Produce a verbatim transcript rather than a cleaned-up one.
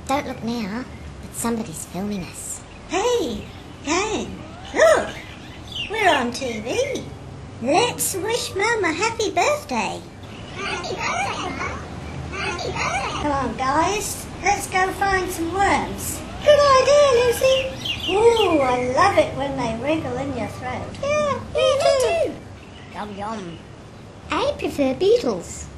Don't look now, but somebody's filming us. Hey, gang, look, we're on T V. Let's wish Mum a happy birthday. Happy birthday, Mum. Happy birthday. Come on, guys, let's go find some worms. Good idea, Lucy. Ooh, I love it when they wriggle in your throat. Yeah, me too. Yum, yum. I prefer beetles.